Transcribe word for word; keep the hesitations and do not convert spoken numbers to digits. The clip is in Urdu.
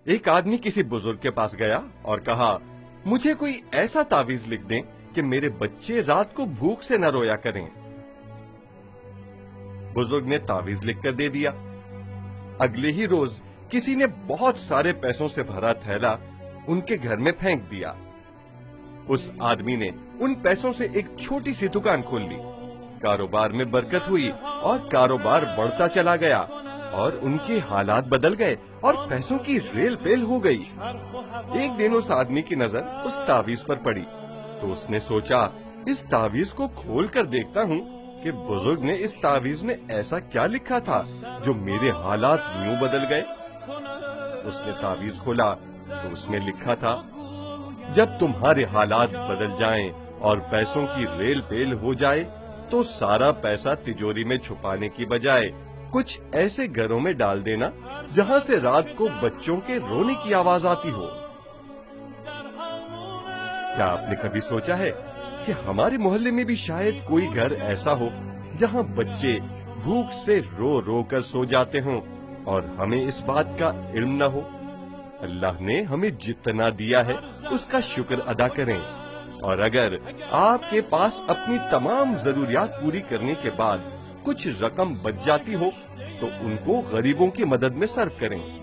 ایک آدمی کسی بزرگ کے پاس گیا اور کہا، مجھے کوئی ایسا تعویذ لکھ دیں کہ میرے بچے رات کو بھوک سے نہ رویا کریں۔ بزرگ نے تعویذ لکھ کر دے دیا۔ اگلے ہی روز کسی نے بہت سارے پیسوں سے بھرا تھیلا ان کے گھر میں پھینک دیا۔ اس آدمی نے ان پیسوں سے ایک چھوٹی سی دکان کھول لی۔ کاروبار میں برکت ہوئی اور کاروبار بڑھتا چلا گیا اور ان کے حالات بدل گئے اور پیسوں کی ریل پیل ہو گئی۔ ایک دن اس آدمی کی نظر اس تعویذ پر پڑی تو اس نے سوچا، اس تعویذ کو کھول کر دیکھتا ہوں کہ بزرگ نے اس تعویذ میں ایسا کیا لکھا تھا جو میرے حالات یوں بدل گئے۔ اس نے تعویذ کھولا تو اس میں لکھا تھا، جب تمہارے حالات بدل جائیں اور پیسوں کی ریل پیل ہو جائے تو سارا پیسہ تجوری میں چھپانے کی بجائے کچھ ایسے گھروں میں ڈال دینا جہاں سے رات کو بچوں کے رونے کی آواز آتی ہو۔ کیا آپ نے کبھی سوچا ہے کہ ہمارے محلے میں بھی شاید کوئی گھر ایسا ہو جہاں بچے بھوک سے رو رو کر سو جاتے ہوں اور ہمیں اس بات کا علم نہ ہو؟ اللہ نے ہمیں جتنا دیا ہے اس کا شکر ادا کریں، اور اگر آپ کے پاس اپنی تمام ضروریات پوری کرنے کے بعد کچھ رقم بچ جاتی ہو تو ان کو غریبوں کی مدد میں صرف کریں۔